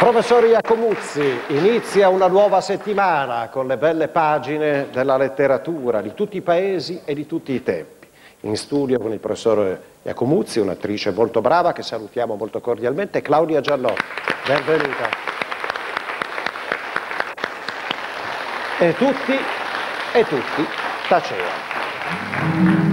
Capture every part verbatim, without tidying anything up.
Professor Iacomuzzi, inizia una nuova settimana con le belle pagine della letteratura di tutti i paesi e di tutti i tempi. In studio con il professor Iacomuzzi, un'attrice molto brava che salutiamo molto cordialmente, Claudia Giannotti. Benvenuta. E tutti, e tutti tacevano.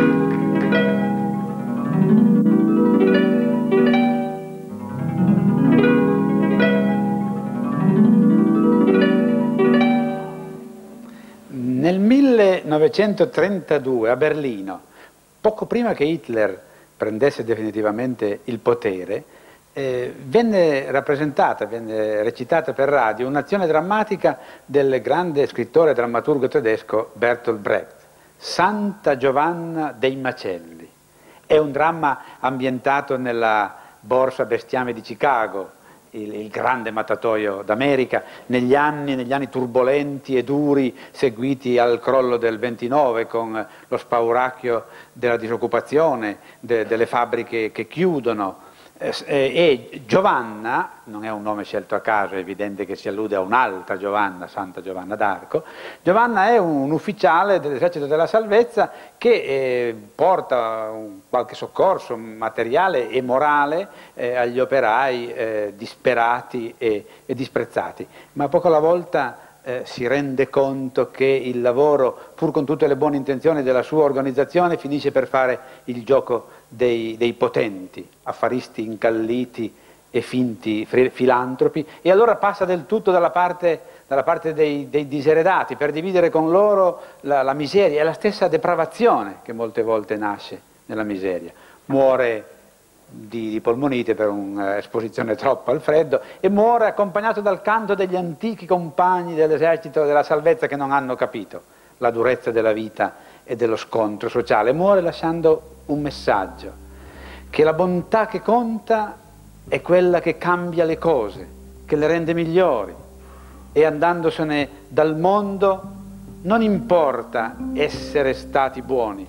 Nel millenovecentotrentadue a Berlino, poco prima che Hitler prendesse definitivamente il potere, eh, venne rappresentata, venne recitata per radio un'azione drammatica del grande scrittore e drammaturgo tedesco Bertolt Brecht, Santa Giovanna dei Macelli. È un dramma ambientato nella Borsa Bestiame di Chicago, Il, il grande mattatoio d'America, negli anni, negli anni turbolenti e duri seguiti al crollo del ventinove, con lo spauracchio della disoccupazione, de, delle fabbriche che chiudono. Eh, e Giovanna, non è un nome scelto a caso, è evidente che si allude a un'altra Giovanna, Santa Giovanna d'Arco. Giovanna è un, un ufficiale dell'esercito della salvezza che eh, porta un, qualche soccorso materiale e morale eh, agli operai eh, disperati e, e disprezzati, ma poco alla volta eh, si rende conto che il lavoro, pur con tutte le buone intenzioni della sua organizzazione, finisce per fare il gioco dei, dei potenti, affaristi incalliti e finti filantropi, e allora passa del tutto dalla parte, dalla parte dei, dei diseredati per dividere con loro la, la miseria e la stessa depravazione che molte volte nasce nella miseria. Muore di, di polmonite per un'esposizione troppa al freddo e muore accompagnato dal canto degli antichi compagni dell'esercito della salvezza che non hanno capito la durezza della vita e dello scontro sociale. Muore lasciando un messaggio, che la bontà che conta è quella che cambia le cose, che le rende migliori, e andandosene dal mondo non importa essere stati buoni,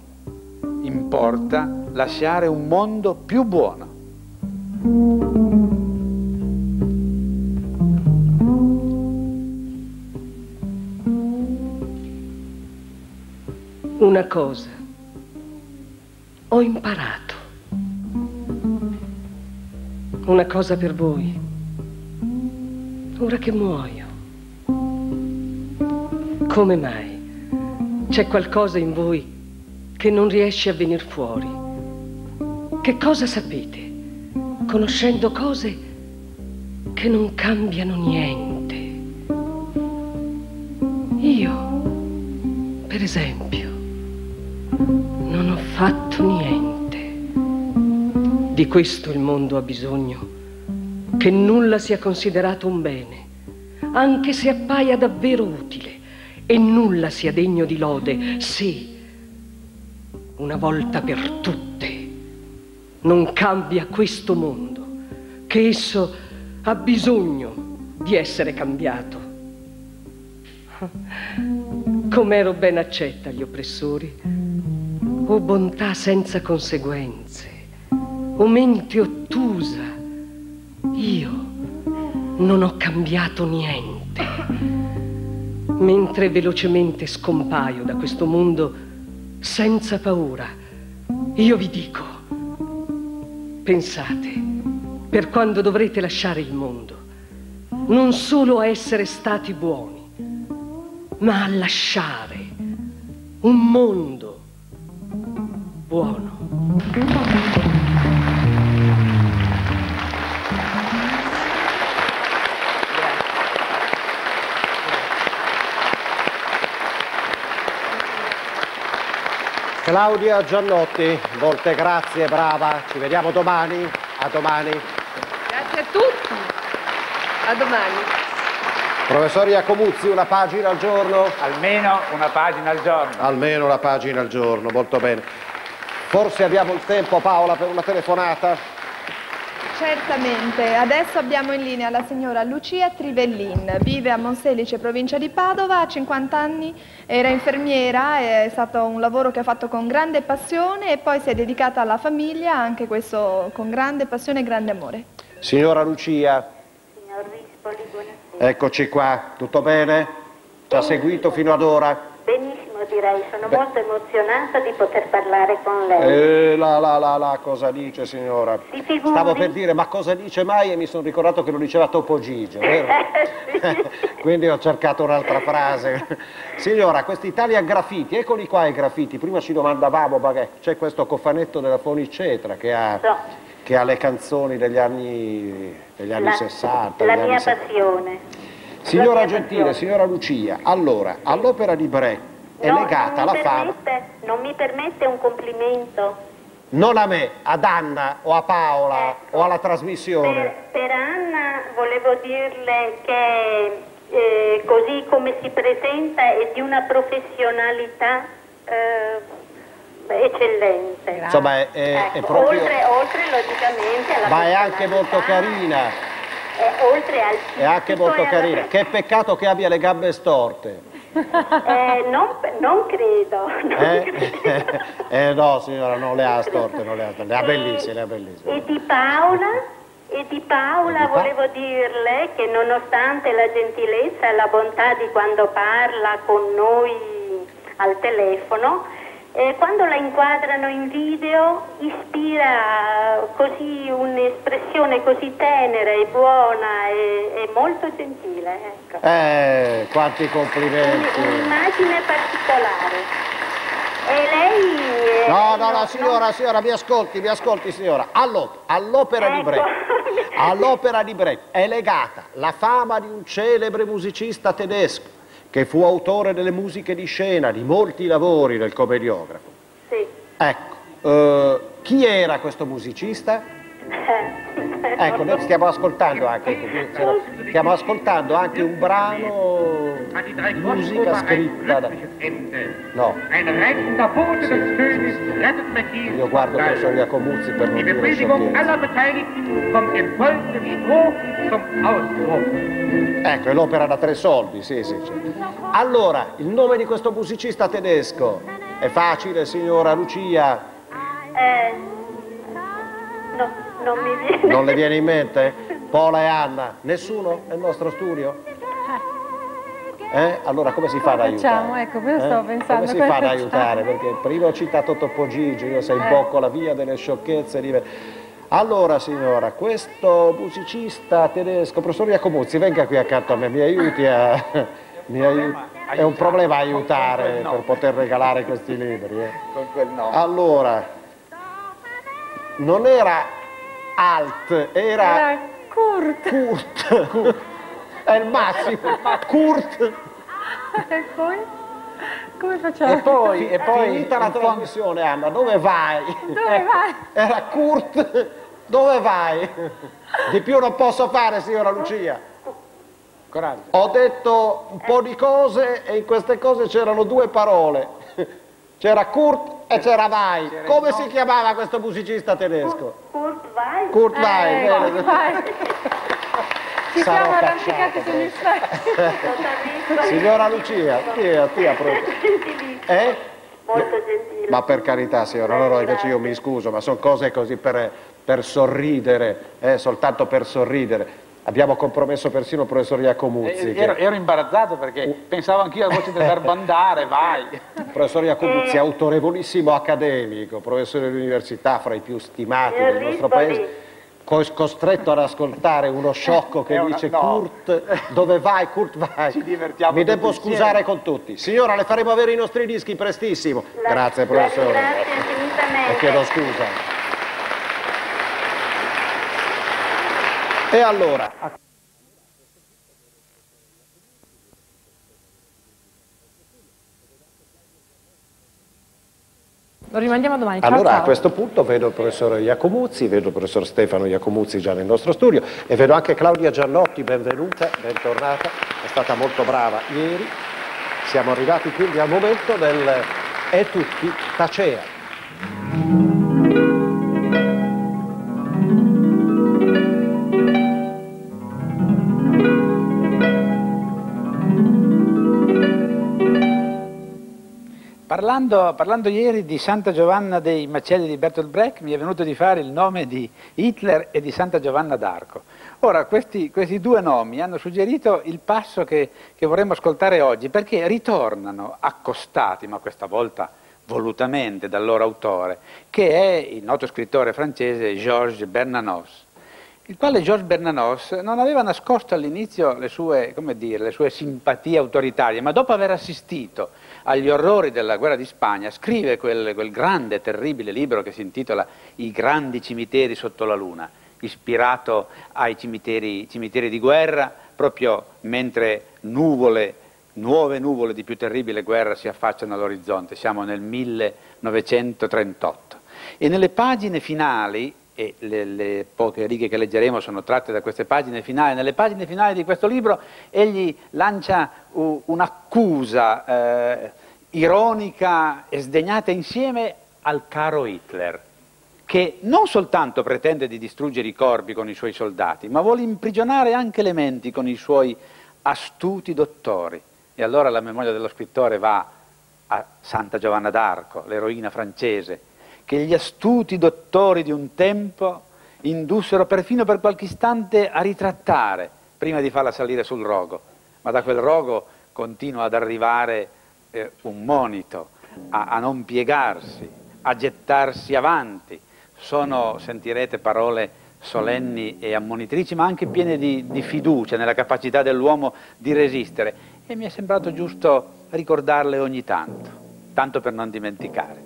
importa lasciare un mondo più buono. Una cosa ho imparato, una cosa per voi, ora che muoio. Come mai c'è qualcosa in voi che non riesce a venir fuori? Che cosa sapete, conoscendo cose che non cambiano niente? Io, per esempio, non ho fatto niente. Di questo il mondo ha bisogno, che nulla sia considerato un bene, anche se appaia davvero utile, e nulla sia degno di lode se, una volta per tutte, non cambia questo mondo, che esso ha bisogno di essere cambiato. Com'ero ben accetta agli oppressori, o bontà senza conseguenze, o mente ottusa, io non ho cambiato niente. Mentre velocemente scompaio da questo mondo senza paura, io vi dico, pensate, per quando dovrete lasciare il mondo, non solo a essere stati buoni, ma a lasciare un mondo buono. Claudia Giannotti, molte grazie, brava. Ci vediamo domani. A domani. Grazie a tutti. A domani. Professor Iacomuzzi, una pagina al giorno? Almeno una pagina al giorno. Almeno una pagina al giorno, molto bene. Forse abbiamo il tempo, Paola, per una telefonata? Certamente, adesso abbiamo in linea la signora Lucia Trivellin, vive a Monselice, provincia di Padova, ha cinquanta anni, era infermiera, è stato un lavoro che ha fatto con grande passione e poi si è dedicata alla famiglia, anche questo con grande passione e grande amore. Signora Lucia. Signor Eccoci qua, tutto bene? Ci ha seguito fino ad ora? Benissimo, direi, sono Beh. molto emozionata di poter parlare con lei. Eh, la, la, la, la, cosa dice, signora? Stavo per dire, ma cosa dice mai? E mi sono ricordato che lo diceva Topo Gigio, vero? Sì. Quindi ho cercato un'altra frase. Signora, questi Italia Graffiti, eccoli qua i graffiti. Prima ci domandavamo, c'è questo cofanetto della Fonicetra che ha... So. che ha le canzoni degli anni, degli anni la, sessanta. La mia anni passione. Signora mia Gentile, passione. Signora Lucia, allora, all'opera di Brecht è no, legata alla fama... Non mi permette un complimento? Non a me, ad Anna o a Paola ecco, o alla trasmissione. Per, per Anna volevo dirle che eh, così come si presenta è di una professionalità... Eh, eccellente. Insomma, è, è, ecco, è proprio... oltre, oltre logicamente alla ma è anche molto carina. È, oltre al è anche molto carina. Alla... Che peccato che abbia le gambe storte. Eh, non, non credo. Non eh? credo. eh no, signora, non le ha storte, non le ha storte. Le ha bellissime, le ha bellissime. E di Paola? E di Paola e di pa... volevo dirle che nonostante la gentilezza e la bontà di quando parla con noi al telefono, Eh, quando la inquadrano in video ispira così un'espressione così tenera e buona e, e molto gentile, ecco. Eh, quanti complimenti! Un'immagine particolare. E lei... No, no, no, signora, signora, mi ascolti, mi ascolti, signora. All'opera ecco. di Brecht, all'opera di Brecht è legata la fama di un celebre musicista tedesco che fu autore delle musiche di scena di molti lavori del commediografo. Sì. Ecco, eh, chi era questo musicista? Ecco, noi stiamo ascoltando anche, stiamo ascoltando anche un brano di musica scritta da... No. Sì, sì, sì. Io guardo il professor Iacomuzzi per non dire sciocchezze. Ecco, è l'opera da tre soldi, sì, sì. Cioè. Allora, il nome di questo musicista tedesco è facile, signora Lucia? Eh, no, non mi viene. Non le viene in mente? Paola e Anna? Nessuno nel nostro studio? Eh? Allora come si fa ad aiutare? Ecco, questo eh? stavo pensando. Come si fa ad aiutare? Perché prima ho citato Topo Gigio, io sei un po' la via delle sciocchezze. Di... Allora signora, questo musicista tedesco, professor Iacomuzzi, venga qui accanto a me, mi aiuti a... mi aiuti... È un problema aiutare per poter regalare questi libri. Eh? Con quel no. Allora, non era Alt, era... Era Kurt. Kurt. Kurt. È il massimo. Kurt. E poi? Come facciamo? E poi, e poi finita la trasmissione, Anna, dove vai? Dove ecco. vai? Era Kurt. Dove vai? Di più non posso fare, signora Lucia. Coraggio. Ho detto un po' di cose e in queste cose c'erano due parole. C'era Kurt e c'era Vai. Come si chiamava questo musicista tedesco? Kurt Vai. Kurt Vai. Eh, Kurt Vai. Si Sarò chiama Arrampicati sugli specchi. Signora Lucia, tia, tia, molto gentilissimo. Eh? Molto gentile. Ma per carità, signora, no, no, invece io mi scuso, ma sono cose così per, per sorridere, eh, soltanto per sorridere. Abbiamo compromesso persino il professor Iacomuzzi. Eh, che... ero, ero imbarazzato perché uh. pensavo anch'io alla voce del verbo andare, vai. Il professor Iacomuzzi, eh. autorevolissimo accademico, professore dell'università, fra i più stimati eh, del nostro paese, costretto ad ascoltare uno sciocco che una, dice no. Kurt, dove vai? Kurt vai. Ci divertiamo. Mi devo insieme. scusare con tutti. Signora, le faremo avere i nostri dischi prestissimo. La, grazie professore. Grazie infinitamente. Le chiedo scusa. E allora... Lo rimandiamo domani. Ciao, allora ciao. A questo punto vedo il professor Iacomuzzi, vedo il professor Stefano Iacomuzzi già nel nostro studio e vedo anche Claudia Giannotti, benvenuta, bentornata, è stata molto brava ieri. Siamo arrivati quindi al momento del E tutti tacea. Parlando, parlando ieri di Santa Giovanna dei Macelli di Bertolt Brecht, mi è venuto di fare il nome di Hitler e di Santa Giovanna d'Arco. Ora, questi, questi due nomi hanno suggerito il passo che, che vorremmo ascoltare oggi, perché ritornano accostati, ma questa volta volutamente dal loro autore, che è il noto scrittore francese Georges Bernanos, il quale Georges Bernanos non aveva nascosto all'inizio le sue, come dire, le sue simpatie autoritarie, ma dopo aver assistito agli orrori della guerra di Spagna scrive quel, quel grande, terribile libro che si intitola I grandi cimiteri sotto la luna, ispirato ai cimiteri, cimiteri di guerra, proprio mentre nuvole, nuove nuvole di più terribile guerra si affacciano all'orizzonte. Siamo nel millenovecentotrentotto. E nelle pagine finali, e le, le poche righe che leggeremo sono tratte da queste pagine finali, nelle pagine finali di questo libro egli lancia uh, un'accusa eh, ironica e sdegnata insieme al caro Hitler, che non soltanto pretende di distruggere i corpi con i suoi soldati, ma vuole imprigionare anche le menti con i suoi astuti dottori. E allora la memoria dello scrittore va a Santa Giovanna d'Arco, l'eroina francese, che gli astuti dottori di un tempo indussero perfino per qualche istante a ritrattare prima di farla salire sul rogo, ma da quel rogo continua ad arrivare eh, un monito a, a non piegarsi, a gettarsi avanti. Sono, sentirete, parole solenni e ammonitrici, ma anche piene di, di fiducia nella capacità dell'uomo di resistere, e mi è sembrato giusto ricordarle ogni tanto, tanto per non dimenticare.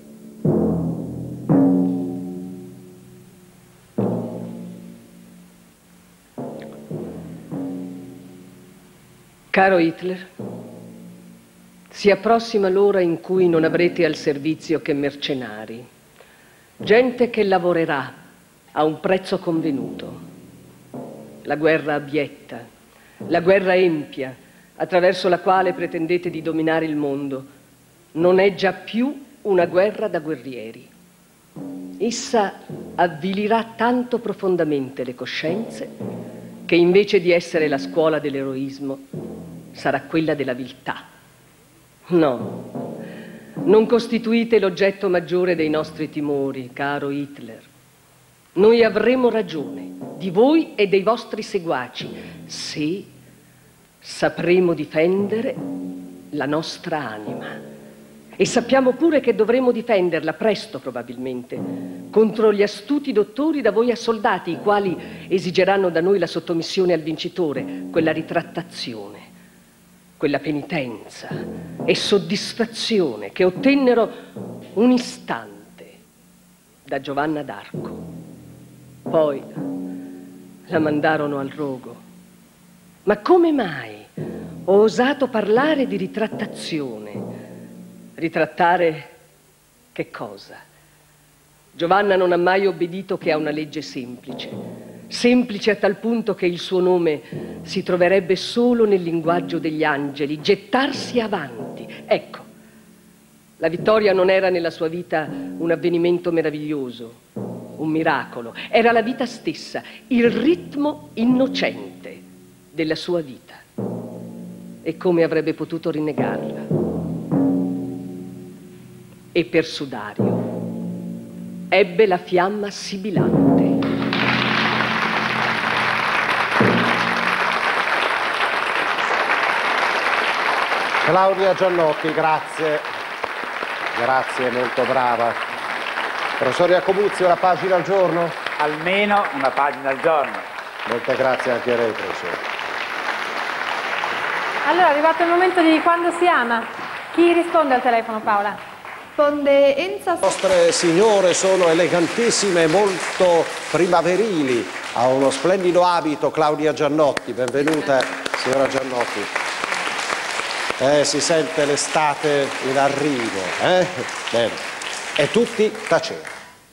Caro Hitler, si approssima l'ora in cui non avrete al servizio che mercenari, gente che lavorerà a un prezzo convenuto. La guerra abietta, la guerra empia, attraverso la quale pretendete di dominare il mondo, non è già più una guerra da guerrieri. Essa avvilirà tanto profondamente le coscienze che invece di essere la scuola dell'eroismo sarà quella della viltà. No, non costituite l'oggetto maggiore dei nostri timori, caro Hitler. Noi avremo ragione di voi e dei vostri seguaci se sapremo difendere la nostra anima. E sappiamo pure che dovremo difenderla presto, probabilmente, contro gli astuti dottori da voi assoldati, i quali esigeranno da noi la sottomissione al vincitore, quella ritrattazione, quella penitenza e soddisfazione che ottennero un istante da Giovanna d'Arco. Poi la mandarono al rogo. Ma come mai ho osato parlare di ritrattazione? Ritrattare che cosa? Giovanna non ha mai obbedito che a una legge semplice, semplice a tal punto che il suo nome si troverebbe solo nel linguaggio degli angeli, gettarsi avanti. Ecco, la vittoria non era nella sua vita un avvenimento meraviglioso, un miracolo, era la vita stessa, il ritmo innocente della sua vita. E come avrebbe potuto rinnegarla? E per Sudario ebbe la fiamma sibilante. Claudia Giannotti, grazie, grazie, molto brava. Professor Iacomuzzi, una pagina al giorno? Almeno una pagina al giorno. Molte grazie anche a lei, professore. Allora, è arrivato il momento di quando si ama. Chi risponde al telefono, Paola? Risponde Enza. Le nostre signore sono elegantissime, molto primaverili. Ha uno splendido abito Claudia Giannotti. Benvenuta, signora Giannotti. Eh, si sente l'estate in arrivo. Eh? Bene. E tutti tacete.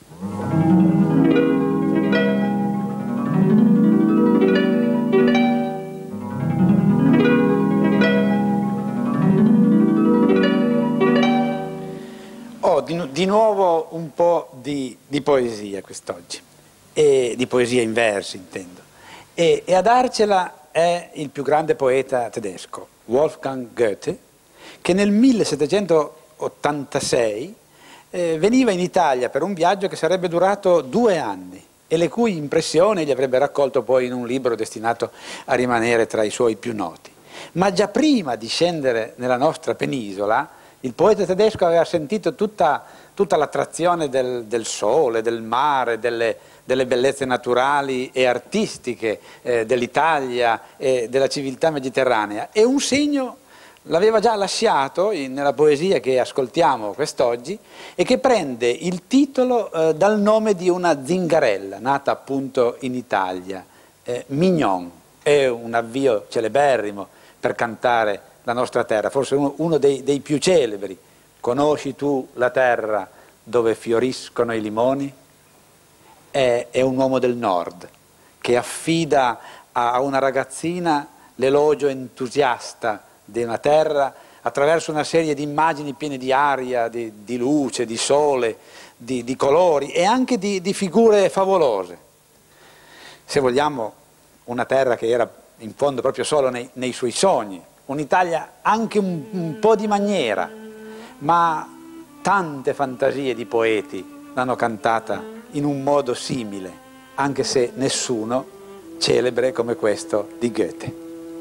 Di, di nuovo un po' di, di poesia quest'oggi, e di poesia in versi intendo, e, e a darcela è il più grande poeta tedesco, Wolfgang Goethe, che nel millesettecento ottantasei eh, veniva in Italia per un viaggio che sarebbe durato due anni e le cui impressioni gli avrebbe raccolto poi in un libro destinato a rimanere tra i suoi più noti. Ma già prima di scendere nella nostra penisola, il poeta tedesco aveva sentito tutta, tutta l'attrazione del, del sole, del mare, delle, delle bellezze naturali e artistiche eh, dell'Italia e della civiltà mediterranea, e un segno l'aveva già lasciato in, nella poesia che ascoltiamo quest'oggi e che prende il titolo eh, dal nome di una zingarella nata appunto in Italia, eh, Mignon. È un avvio celeberrimo per cantare la nostra terra, forse uno, uno dei, dei più celebri. Conosci tu la terra dove fioriscono i limoni? È, è un uomo del nord che affida a una ragazzina l'elogio entusiasta di una terra attraverso una serie di immagini piene di aria, di, di luce, di sole, di, di colori e anche di, di figure favolose. Se vogliamo, una terra che era in fondo proprio solo nei, nei suoi sogni, un'Italia anche un, un po' di maniera, ma tante fantasie di poeti l'hanno cantata in un modo simile, anche se nessuno celebre come questo di Goethe.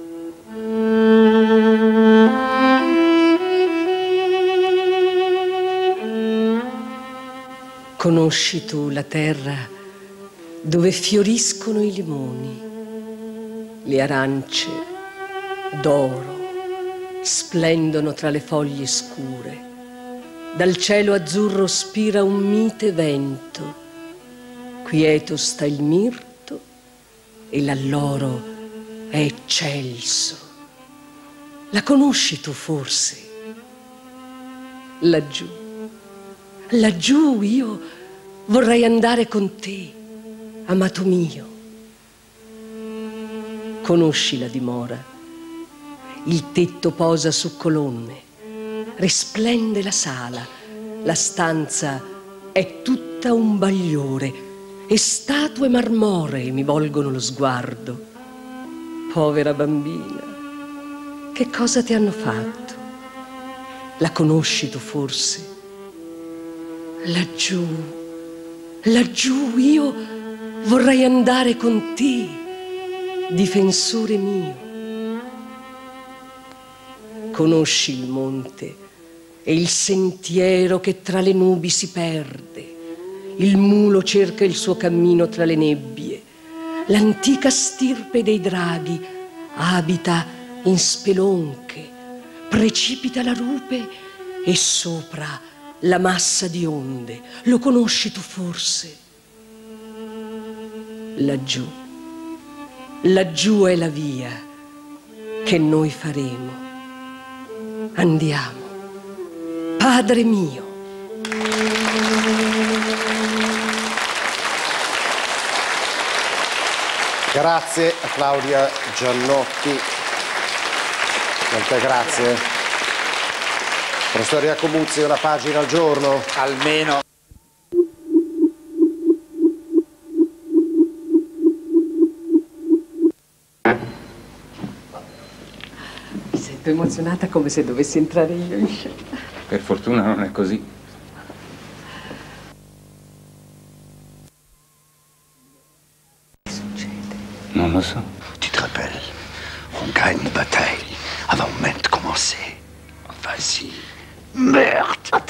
Conosci tu la terra dove fioriscono i limoni, le arance d'oro splendono tra le foglie scure, dal cielo azzurro spira un mite vento, quieto sta il mirto e l'alloro è eccelso. La conosci tu forse? Laggiù, laggiù io vorrei andare con te, amato mio. Conosci la dimora? Il tetto posa su colonne, risplende la sala, la stanza è tutta un bagliore e statue marmoree mi volgono lo sguardo. Povera bambina, che cosa ti hanno fatto? La conosci tu forse? Laggiù, laggiù io vorrei andare con te, difensore mio. Conosci il monte e il sentiero che tra le nubi si perde, il mulo cerca il suo cammino tra le nebbie, l'antica stirpe dei draghi abita in spelonche, precipita la rupe e sopra la massa di onde. Lo conosci tu forse? Laggiù, laggiù è la via che noi faremo. Andiamo, Padre mio. Grazie a Claudia Giannotti. Molte grazie. Professor Iacomuzzi, una pagina al giorno? Almeno. Mi sento emozionata come se dovessi entrare io in scena. Per fortuna non è così. Che succede? Non lo so. Tu te rappelles, on gagne une bataille avant même de commencer. Vas-y. Merde!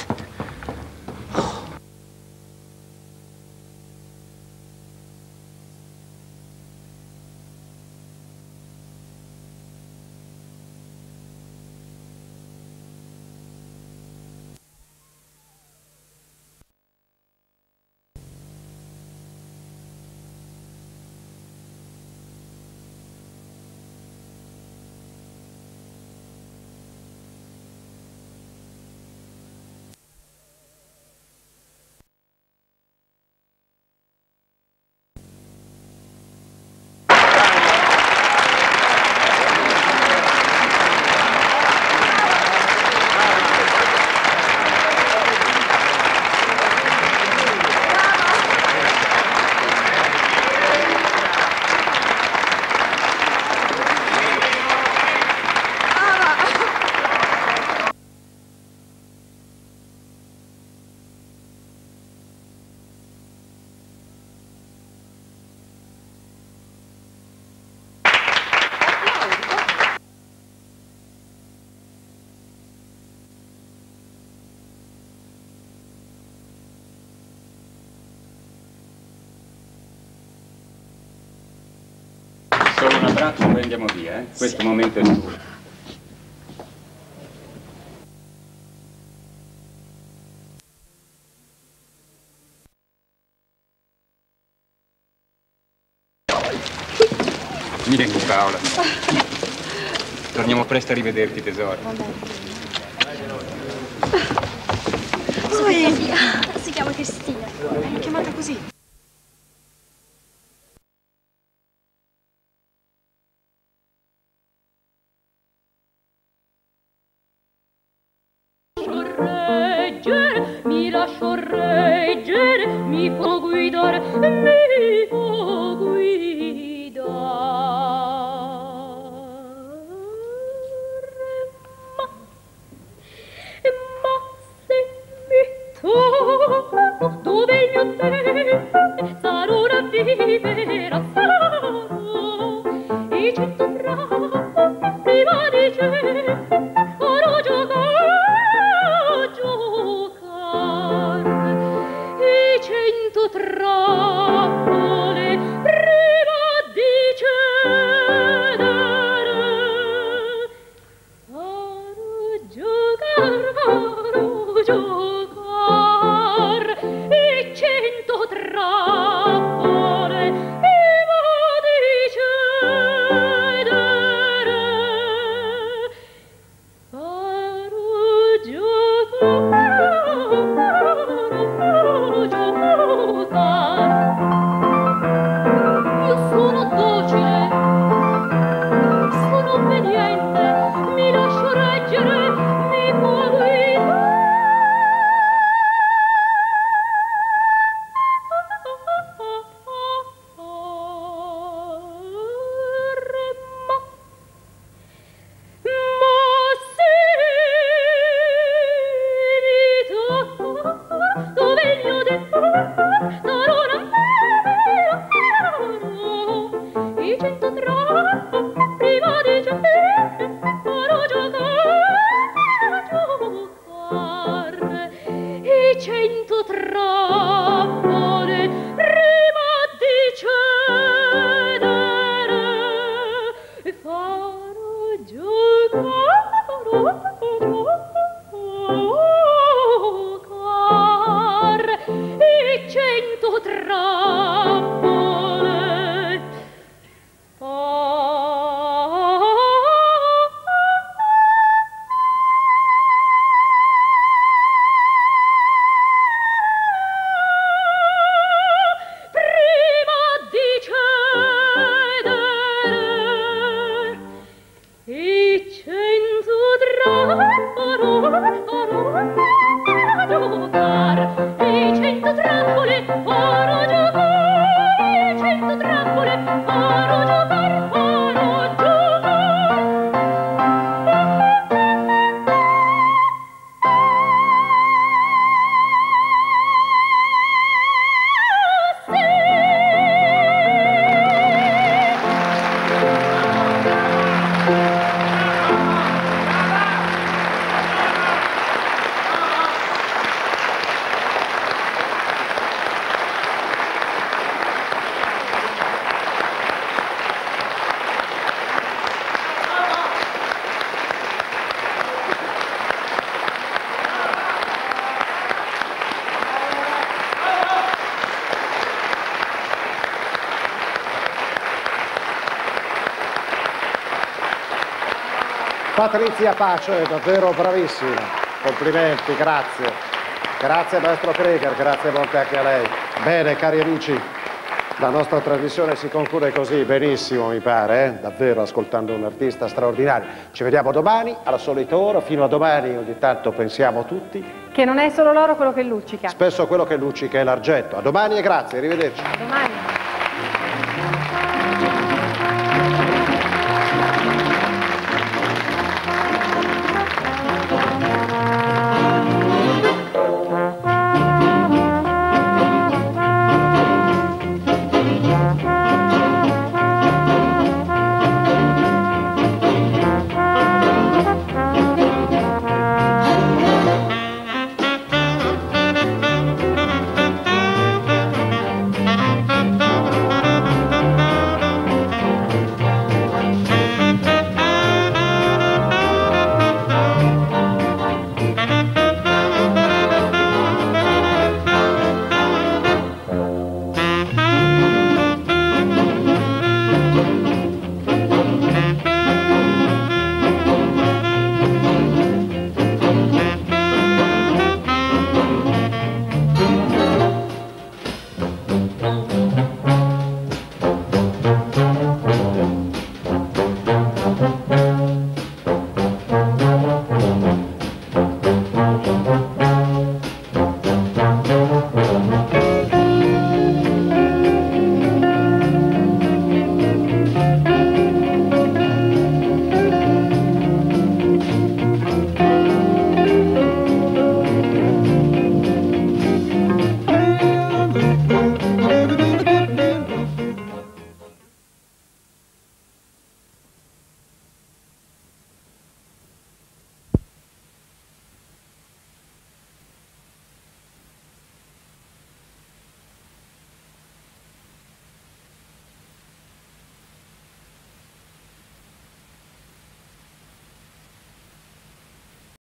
diamo un abbraccio e poi andiamo via, eh? Questo momento è tuo. Vieni Paola. Torniamo presto a rivederti, tesoro. Sofia, si chiama Cristina. L'ho chiamata così. Reggere, mi lascio reggere, mi può guidare, mi può guidare. Dove il mio te sarò una vivera sarò e cento troppo prima di te farò giocare giocare e cento trappole prima di cedere farò giocare farò giocare e cento trappole prima di cedere farò giocare farò giocare io sono docile sono obbediente mi lascio reggere mi può guidare. Cento trappole prima di cedere farò giocare giocare e cento trappole Patrizia Pace, davvero bravissima, complimenti, grazie. Grazie maestro Kreger, grazie molte anche a lei. Bene cari amici, la nostra trasmissione si conclude così, benissimo mi pare, eh? Davvero ascoltando un artista straordinario. Ci vediamo domani alla solita ora, fino a domani ogni tanto pensiamo tutti. Che non è solo l'oro quello che luccica. Spesso quello che luccica è l'argento. A domani e grazie, arrivederci. A domani.